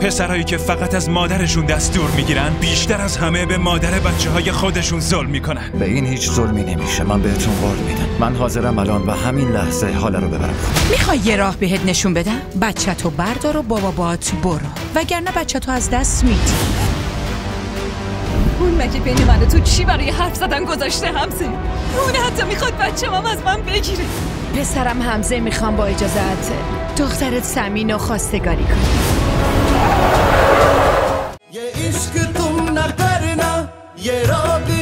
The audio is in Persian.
پسرایی که فقط از مادرشون دستور میگیرن بیشتر از همه به مادر بچه‌های خودشون ظلم میکنن. به این هیچ ظلمی نمیشه. من بهتون قول میدم. من حاضرم الان و همین لحظه حال رو ببرم. میخوای یه راه بهت نشون بدم؟ بچه‌تو بردار و بابات برو، وگرنه بچه‌تو از دست میدی. اون مگه بین من و تو چی برای حرف زدن گذاشته حمزه؟ اون حتی میخواد بچه‌مم از من بگیره. پسرم حمزه میخوام با اجازت دخترت سمین و خواستگاری کنم. ये इश्क तुम न करना ये राग